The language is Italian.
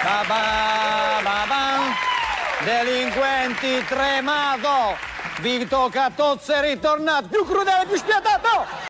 Delinquenti tremato! Vito Catozzo è ritornato, più crudele, più spietato!